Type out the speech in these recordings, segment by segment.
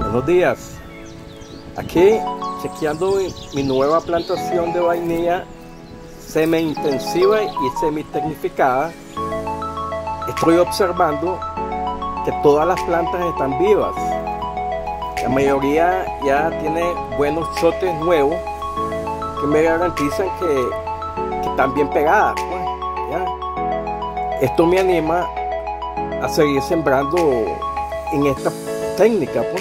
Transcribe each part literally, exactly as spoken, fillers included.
Buenos días. Aquí chequeando mi, mi nueva plantación de vainilla semi-intensiva y semi-tecnificada. Estoy observando que todas las plantas están vivas. La mayoría ya tiene buenos chotes nuevos que me garantizan que, que están bien pegadas, pues, ¿ya? Esto me anima a seguir sembrando en esta técnica, pues.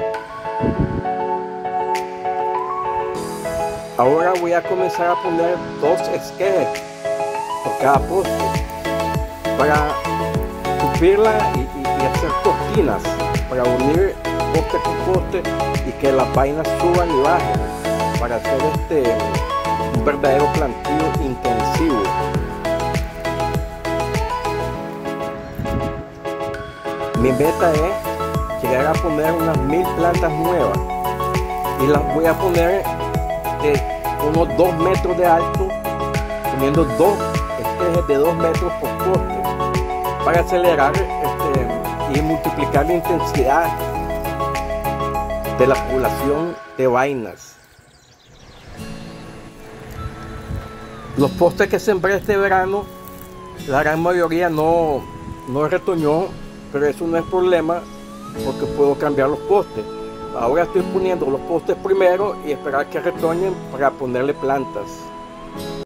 Ahora voy a comenzar a poner dos esquejes por cada poste para tupirla y, y, y hacer cortinas para unir poste con poste y que las vainas suban y bajen para hacer este un verdadero plantío intensivo. Mi meta es llegar a poner unas mil plantas nuevas y las voy a poner de unos dos metros de alto, poniendo dos esquejes de dos metros por poste para acelerar este, y multiplicar la intensidad de la población de vainas. Los postes que sembré este verano, la gran mayoría no, no retoñó, pero eso no es problema porque puedo cambiar los postes. Ahora estoy poniendo los postes primero y esperar que retoñen para ponerle plantas.